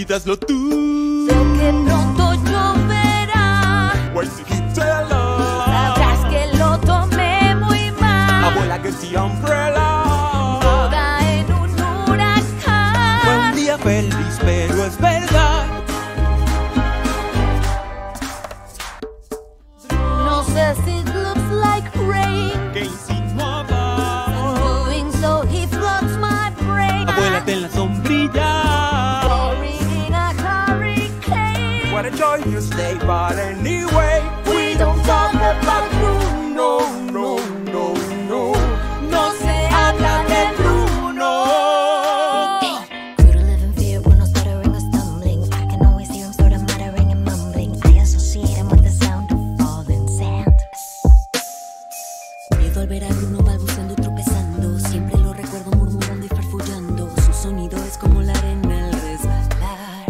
hazlo tú. Sé que pronto lloverá. Why is it tell Sabrás que lo tomé muy mal. Abuela, que si umbrella. Boda en un huracán. Fue un día feliz, pero es verdad. No sé si it looks like rain. Que insinuaba. Doing so he floods my brain. Abuélate en la sombrilla. Worried in a hurricane. What a joy you stay, but anyway, we don't talk about Bruno, no, no, no. No se habla de Bruno. Grew to live in fear when no stuttering or stumbling. I can always hear him sort of muttering and mumbling. I associate him with the sound of falling sand. Miedo al ver a Bruno balbuceando y tropezando. Siempre lo recuerdo murmurando y farfullando. Su sonido es como la arena al resbalar.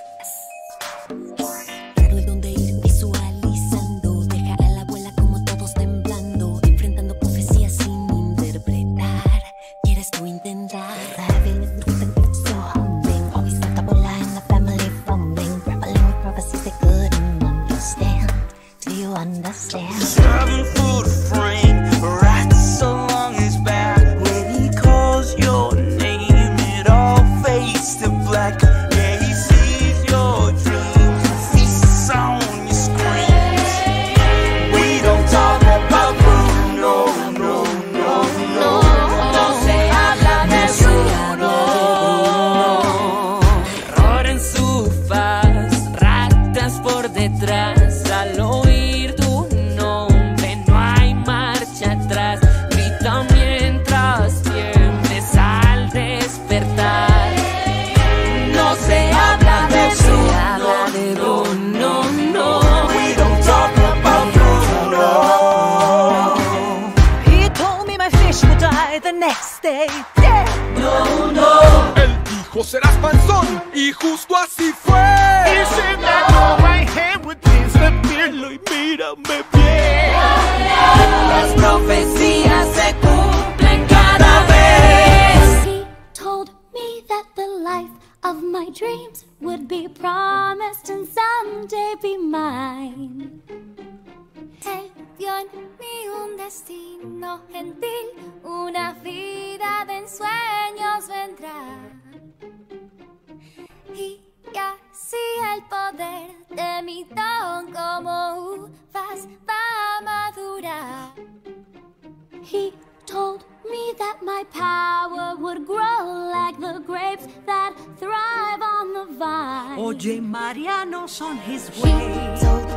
Raro el donde ir visualizando. Dejar a la abuela como todos temblando. Enfrentando profecías sin interpretar. ¿Quieres tú intentar? The heaviness with the so humbling. Always left abuela in the family fumbling. Grappling with prophecies they couldn't understand. Do you understand? 7-foot frame, rats along his back. When he calls your name, it all fades to black. Yeah, he sees your dreams, he sound your screams. We don't talk about Bruno, no, no, no. No se habla de Bruno. Terror en su faz, ratas por detrás. Al oír tu nombre no hay marcha atrás. Grita mientras tiembles al despertar. No se habla de Bruno, no. We don't talk about Bruno. He told me my fish would die the next day. Yeah. No, no. Él dijo serás panzón y justo así fue. He said that all my hair would disappear. Y mírame bien. Las profecías se cumplen cada vez. He told me that the life of my dreams would be promised and someday be mine. Él vio en mí un destino gentil, una vida de ensueños vendrá. Y así el poder de mi don como uvas va a madurar. He told me that my power would grow like the grapes that thrive on the vine. Oye, Mariano's on his He way. told